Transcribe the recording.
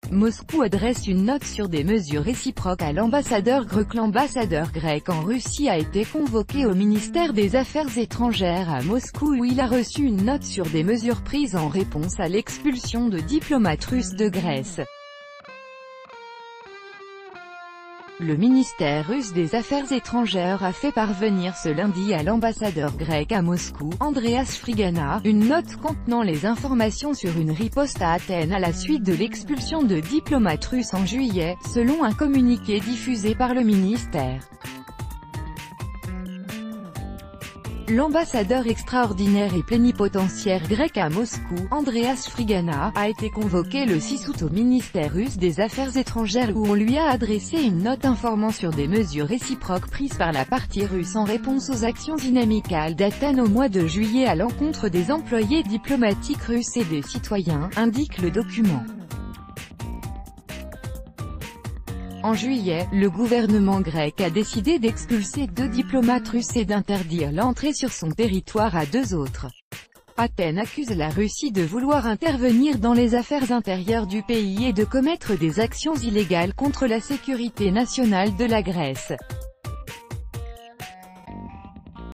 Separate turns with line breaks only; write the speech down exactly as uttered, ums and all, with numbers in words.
Moscou adresse une note sur des mesures réciproques à l'ambassadeur grec. L'ambassadeur grec en Russie a été convoqué au ministère des Affaires étrangères à Moscou où il a reçu une note sur des mesures prises en réponse à l'expulsion de diplomates russes de Grèce. Le ministère russe des Affaires étrangères a fait parvenir ce lundi à l'ambassadeur grec à Moscou, Andreas Frigana, une note contenant les informations sur une riposte à Athènes à la suite de l'expulsion de diplomates russes en juillet, selon un communiqué diffusé par le ministère. L'ambassadeur extraordinaire et plénipotentiaire grec à Moscou, Andreas Frigana, a été convoqué le six août au ministère russe des Affaires étrangères où on lui a adressé une note informant sur des mesures réciproques prises par la partie russe en réponse aux actions inamicales d'Athènes au mois de juillet à l'encontre des employés diplomatiques russes et des citoyens, indique le document. En juillet, le gouvernement grec a décidé d'expulser deux diplomates russes et d'interdire l'entrée sur son territoire à deux autres. Athènes accuse la Russie de vouloir intervenir dans les affaires intérieures du pays et de commettre des actions illégales contre la sécurité nationale de la Grèce.